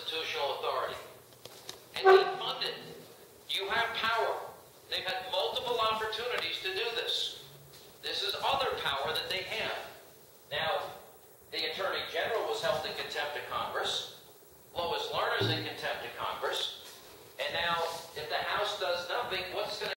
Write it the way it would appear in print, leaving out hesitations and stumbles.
constitutional authority. And defund it. You have power. They've had multiple opportunities to do this. This is other power that they have. Now, the Attorney General was held in contempt of Congress. Lois Lerner's in contempt